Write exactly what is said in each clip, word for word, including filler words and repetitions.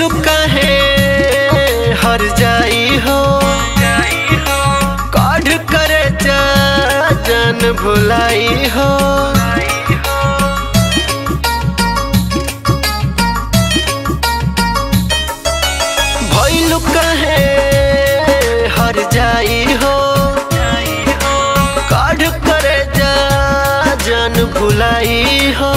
भइलु काहे हर जाई हो काढ़ करे जा जान भुलाई हो। भइलु काहे हर जाई हो काढ़ करे जा जान भुलाई हो।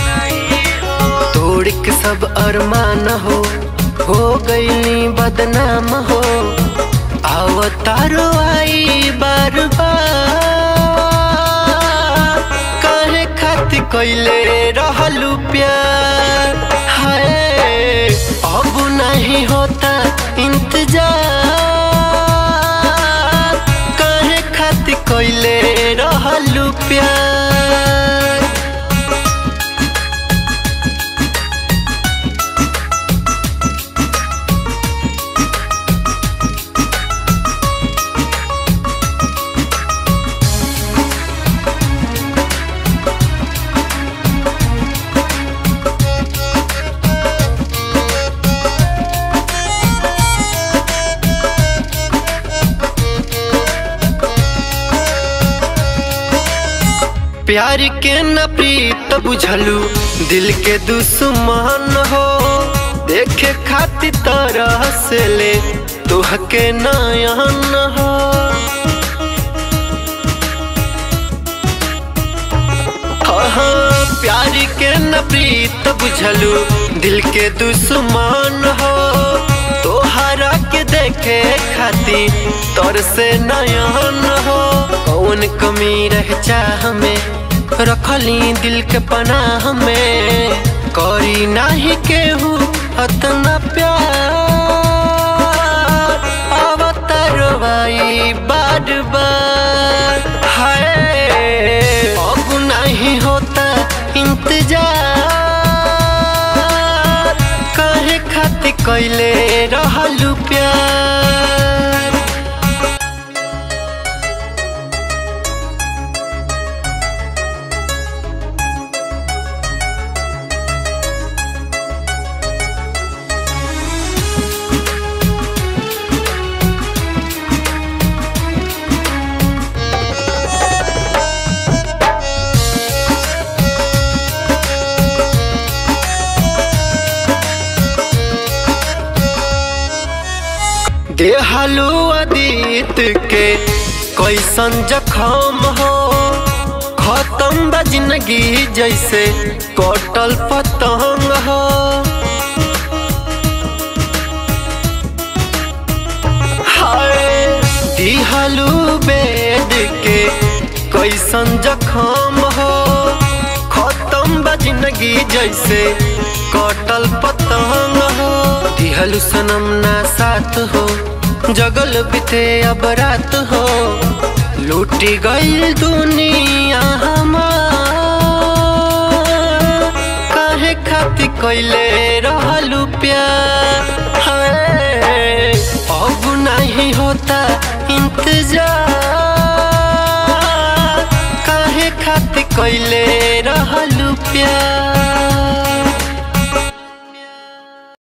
तोड़ के सब अरमान हो हो गईली बदनाम हो आवतारो आई बार बार। काहे खातिर कइले रहलू प्यार हाय अब नहीं होता इंतजार। काहे खातिर कइले रहलू प्यार। प्यार के न प्रीत बुझलू दिल के दुश्मन हो देखे खातिर तरह से ले तोहके नयन हो। हाँ प्यार के न प्रीत बुझलू दिल के दुश्मन हो तोहरा के देखे खातिर तोर से नयन हो। कौन कमी रह चाह में रखली दिल के पनाह में करी नाही केहू अतना प्यार। अवतारवाई बार बार हाय अब नहीं होता इंतजार। काहे खातिर कइले रहलू प्यार। देहलू अदीत के कैसन जखम हो खत्म बा जिंदगी जैसे कटल पतंग हो। हाय दिहलू बेद के कैसन जखम हो खत्म बा जिंदगी जैसे कटल पतंग हो। दिहलू सनम ना साथ हो जगल बिते अब रात हो लूटी गई दुनिया हमार। काहे खातिर कइले रहलू प्यार हाय अब नहीं होता इंतजार। काहे खातिर कइले रहलू